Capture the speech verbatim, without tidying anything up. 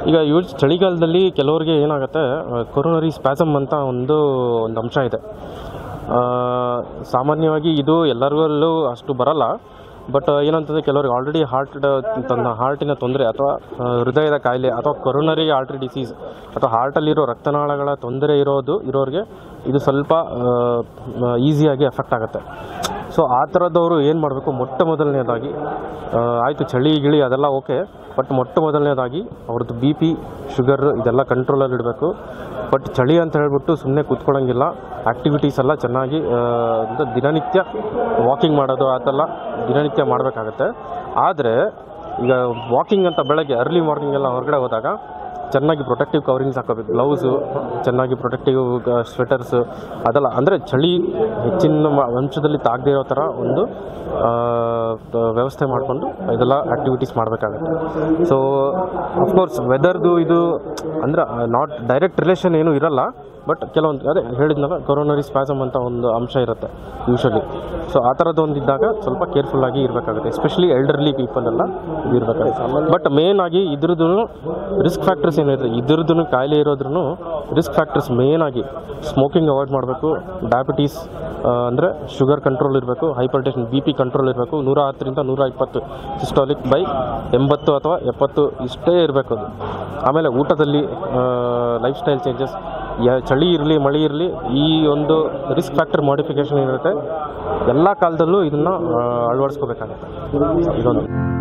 ಈಗ ಯೂಸ್ ಚಳಿಗಾಲದಲ್ಲಿ ಕೆಲವರಿಗೆ ಏನಾಗುತ್ತೆ, ಕೊರೋನರಿ ಸ್ಪ್ಯಾಸಮ್ ಅಂತ ಒಂದು ಒಂದು ಅಂಶ ಇದೆ. ಸಾಮಾನ್ಯವಾಗಿ ಇದು ಎಲ್ಲರಿಗೂ ಅಷ್ಟು ಬರಲ್ಲ. ಬಟ್ ಏನಂತಂದರೆ ಕೆಲವ್ರಿಗೆ ಆಲ್ರೆಡಿ ಹಾರ್ಟ್ ತನ್ನ ಹಾರ್ಟಿನ ತೊಂದರೆ ಅಥವಾ ಹೃದಯದ ಕಾಯಿಲೆ ಅಥವಾ ಕೊರೋನರಿ ಆರ್ಟರಿ ಡಿಸೀಸ್ ಅಥವಾ ಹಾರ್ಟಲ್ಲಿರೋ ರಕ್ತನಾಳಗಳ ತೊಂದರೆ ಇರೋದು ಇರೋರಿಗೆ ಇದು ಸ್ವಲ್ಪ ಈಸಿಯಾಗಿ ಎಫೆಕ್ಟ್ ಆಗುತ್ತೆ. ಸೊ ಆ ಥರದವರು ಏನು ಮಾಡಬೇಕು, ಮೊಟ್ಟ ಮೊದಲನೇದಾಗಿ ಆಯಿತು ಚಳಿ ಗಿಳಿ ಅದೆಲ್ಲ ಓಕೆ, ಬಟ್ ಮೊಟ್ಟ ಮೊದಲನೇದಾಗಿ ಅವ್ರದ್ದು ಬಿ ಪಿ ಶುಗರ್ ಇದೆಲ್ಲ ಕಂಟ್ರೋಲಲ್ಲಿ ಇಡಬೇಕು. ಬಟ್ ಚಳಿ ಅಂತ ಹೇಳ್ಬಿಟ್ಟು ಸುಮ್ಮನೆ ಕೂತ್ಕೊಳ್ಳೋಂಗಿಲ್ಲ. ಆ್ಯಕ್ಟಿವಿಟೀಸ್ ಎಲ್ಲ ಚೆನ್ನಾಗಿ ದಿನನಿತ್ಯ ವಾಕಿಂಗ್ ಮಾಡೋದು ಅದೆಲ್ಲ ದಿನನಿತ್ಯ ಮಾಡಬೇಕಾಗತ್ತೆ. ಆದರೆ ಈಗ ವಾಕಿಂಗ್ ಅಂತ ಬೆಳಗ್ಗೆ ಅರ್ಲಿ ಮಾರ್ನಿಂಗ್ ಎಲ್ಲ ಹೊರಗಡೆ ಹೋದಾಗ ಚೆನ್ನಾಗಿ ಪ್ರೊಟೆಕ್ಟಿವ್ ಕವರಿಂಗ್ಸ್ ಹಾಕೋಬೇಕು, ಗ್ಲೌಸು, ಚೆನ್ನಾಗಿ ಪ್ರೊಟೆಕ್ಟಿವ್ ಸ್ವೆಟರ್ಸು ಅದೆಲ್ಲ, ಅಂದರೆ ಚಳಿ ಹೆಚ್ಚಿನ ಅಂಶದಲ್ಲಿ ತಾಗದೇ ಇರೋ ಥರ ಒಂದು ವ್ಯವಸ್ಥೆ ಮಾಡಿಕೊಂಡು ಇದೆಲ್ಲ ಆ್ಯಕ್ಟಿವಿಟೀಸ್ ಮಾಡಬೇಕಾಗತ್ತೆ. ಸೊ ಅಫ್ಕೋರ್ಸ್ ವೆದರ್ದು ಇದು ಅಂದರೆ ನಾಟ್ ಡೈರೆಕ್ಟ್ ರಿಲೇಷನ್ ಏನೂ ಇರಲ್ಲ, ಬಟ್ ಕೆಲವೊಂದು ಅದೇ ಹೇಳಿದ್ನಲ್ಲ ಕೊರೋನರಿ ಸ್ಪ್ಯಾಸಮ್ ಅಂತ ಒಂದು ಅಂಶ ಇರುತ್ತೆ ಯೂಶ್ವಲಿ. ಸೊ ಆ ಥರದ್ದು ಒಂದು ಇದ್ದಾಗ ಸ್ವಲ್ಪ ಕೇರ್ಫುಲ್ಲಾಗಿ ಇರಬೇಕಾಗುತ್ತೆ, ಎಸ್ಪೆಷಲಿ ಎಲ್ಡರ್ಲಿ ಪೀಪಲ್ ಎಲ್ಲ ಇದು ಇರಬೇಕಾಗುತ್ತೆ. ಬಟ್ ಮೇನ್ ಆಗಿ ಇದ್ರದ್ದು ರಿಸ್ಕ್ ಫ್ಯಾಕ್ಟರ್ಸ್ ಏನಿದೆ, ಇದ್ರದ್ದು ಕಾಯಿಲೆ ಇರೋದ್ರೂ ರಿಸ್ಕ್ ಫ್ಯಾಕ್ಟರ್ಸ್ ಮೇನ್ ಆಗಿ ಸ್ಮೋಕಿಂಗ್ ಅವಾಯ್ಡ್ ಮಾಡಬೇಕು, ಡಯಾಬಿಟೀಸ್ ಅಂದರೆ ಶುಗರ್ ಕಂಟ್ರೋಲ್ ಇರಬೇಕು, ಹೈಪರ್ಟೆನ್ಷನ್ ಬಿ ಪಿ ಕಂಟ್ರೋಲ್ ಇರಬೇಕು, ನೂರ ಹತ್ತರಿಂದ ನೂರ ಇಪ್ಪತ್ತು ಸಿಸ್ಟಾಲಿಕ್ ಬೈ ಎಂಬತ್ತು ಅಥವಾ ಎಪ್ಪತ್ತು ಇಷ್ಟೇ ಇರಬೇಕು ಅದು. ಆಮೇಲೆ ಊಟದಲ್ಲಿ ಲೈಫ್ ಸ್ಟೈಲ್ ಚೇಂಜಸ್, ಚಳಿ ಇರಲಿ ಮಳೆ ಇರಲಿ ಈ ಒಂದು ರಿಸ್ಕ್ ಫ್ಯಾಕ್ಟರ್ ಮಾಡಿಫಿಕೇಷನ್ ಏನಿರುತ್ತೆ ಎಲ್ಲ ಕಾಲದಲ್ಲೂ ಇದನ್ನು ಅಳವಡಿಸ್ಕೋಬೇಕಾಗುತ್ತೆ ಇದೊಂದು.